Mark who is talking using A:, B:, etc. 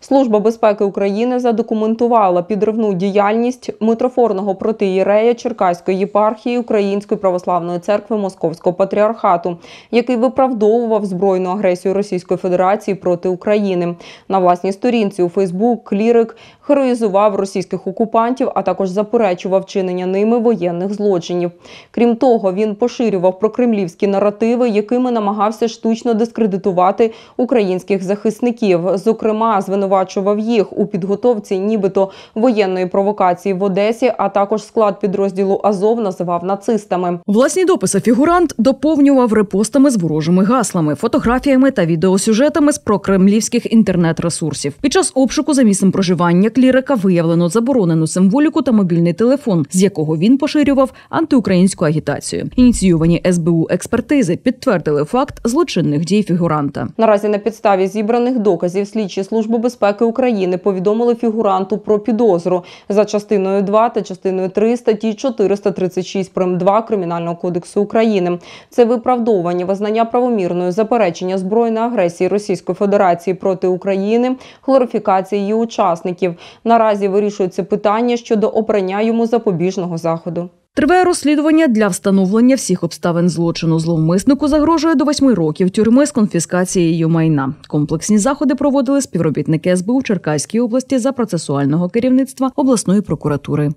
A: Служба безпеки України задокументувала підривну діяльність митрофорного протоієрея Черкаської єпархії Української православної церкви Московського патріархату, який виправдовував збройну агресію Російської Федерації проти України. На власній сторінці у Фейсбук клірик героїзував російських окупантів, а також заперечував вчинення ними воєнних злочинів. Крім того, він поширював прокремлівські наративи, якими намагався штучно дискредитувати українських захисників. Зокрема, звинувачував їх у підготовці нібито воєнної провокації в Одесі, а також склад підрозділу Азов називав нацистами.
B: Власні дописи фігурант доповнював репостами з ворожими гаслами, фотографіями та відеосюжетами з прокремлівських інтернет-ресурсів. Під час обшуку за місцем проживання клірика виявлено заборонену символіку та мобільний телефон, з якого він поширював антиукраїнську агітацію. Ініційовані СБУ експертизи підтвердили факт злочинних дій фігуранта.
A: Наразі на підставі зібраних доказів слідчі Служби безпеки України повідомили фігуранту про підозру за частиною 2 та частиною 3 статті 436 прим. 2 Кримінального кодексу України. Це виправдовування, визнання правомірною, заперечення збройної агресії Російської Федерації проти України, глорифікація її учасників. Наразі вирішується питання щодо обрання йому запобіжного заходу.
B: Триває розслідування для встановлення всіх обставин злочину. Зловмиснику загрожує до 8 років тюрми з конфіскацією майна. Комплексні заходи проводили співробітники СБУ Черкаської області за процесуального керівництва обласної прокуратури.